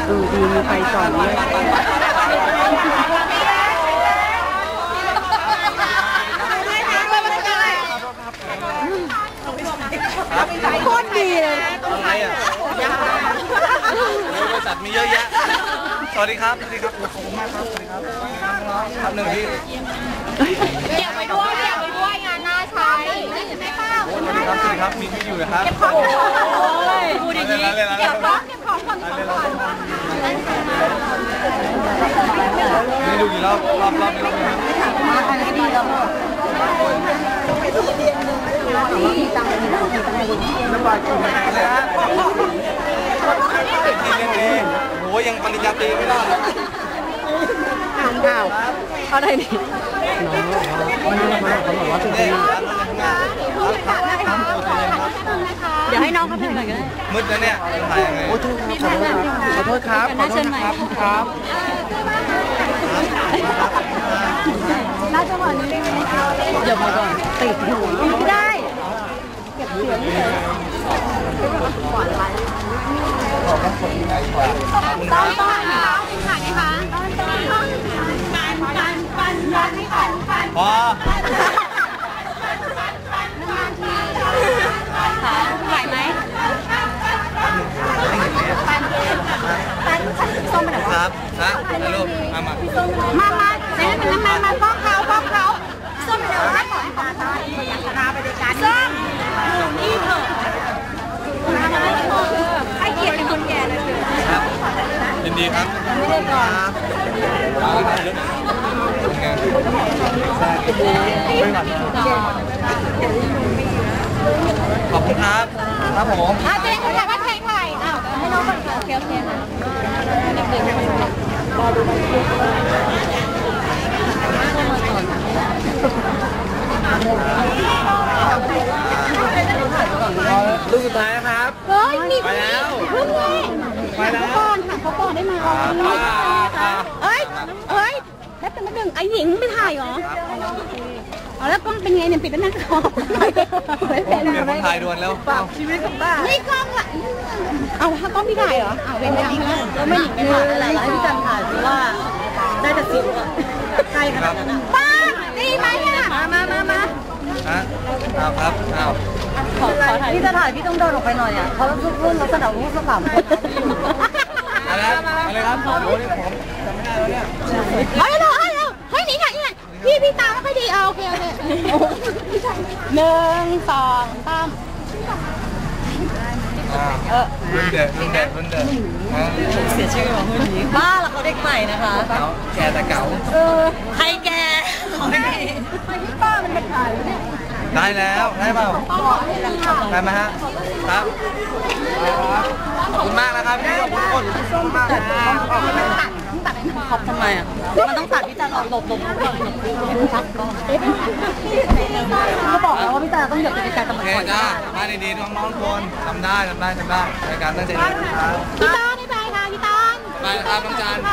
ดูดีมีไฟส่องด้วยโคตรดีเลยอะไรอ่ะบริษัทมีเยอะแยะสวัสดีครับสวัสดีครับขอบคุณมากครับสวัสดีครับครับหนึ่งที่เก็บไปด้วยงานหน้าใช้ไม่เปล่าสวัสดีครับสวัสดีครับมีอยู่นะครับเก็บของพูดอย่างนี้เก็บของคนนี่ดูกี่รอบนี้มาทางนี้ดีแล้วน้ำปลากินไหมเลยฮะดีโอ้ยยังปริญญาตรีไม่ได้อ่านข่าวอะไรนี่เดี๋ยวให้น้องเขาถ่ายหน่อยก็ได้มืดแล้วเนี่ยถ่ายยังไงขอโทษครับครับน่าจะวันนี้เดี๋ยวมาก่อนติดหัวไม่ได้เก็บเสียงเลยต้องถ่ายไหมคะพอถ่ายไหมครับนะลูกมาเนี่ยมันป้องเขาส้มเดี๋ยวให้ขอให้ขออยากชนะไปด้วยกันส้มนี่เถอะให้เกียรติเป็นคนแก่เลยครับยินดีครับไม่ได้ก่อนขอบคุณครับครับผมเจ๊เขาอยากว่าเพลงไทยอ้าวให้น้องก่อนโอเคนะลูกสุดท้ายนะครับเฮ้ยมีไปแล้วไปแล้วก่อนถามเขาก่อนได้ไหมเฮ้ยแป๊บนึงไอ้หญิงไม่ถ่ายหรอเอาแล้วกล้องเป็นไงเนี่ยปิดแล้วนะขอบเปลี่ยนคนถ่ายด่วนแล้วชีวิตของป้านี่กล้องละเอาถ้ากล้องพี่ถ่ายเหรอเอาเว้นยังแล้วไม่หญิงไม่ถ่ายอะไรพี่จันถ่ายเพราะว่าได้แต่สิวอะใกล้ขนาดนั้นป้าดีไหมอ่ะมาเอาครับเอาขอถ่ายพี่จะถ่ายพี่ต้องเดินออกไปหน่อยอ่ะเพราะรุ่นลักษณะรุ่นสามอะไรครับโอ้ยผมจำไม่ได้แล้วเนี่ยเฮ้ยนี่ค่ะพี่ตาไม่ค่อยดีโอเค1 2 3 รุ่นเด็ดเสียชื่อของคนนี้บ้าแล้วเขาเด็กใหม่นะคะแกแต่เก่าใครแกขอให้พี่ป้ามันเป็นถ่ายเนี่ยได้แล้วได้เปล่าได้ไหมฮะครับขอบคุณมากนะครับพี่ขอบคุณมากขอบทำไมอ่ะมันต้องตัดพี่จันออกหลบก็บอกแล้วว่าพี่จันต้องหยุดกิจการตำรวจก่อนจ้ามาดีๆน้องๆคนทำได้รายการตั้งใจดีครับพี่ต้นได้ไปค่ะพี่ต้นไปครับน้องจัน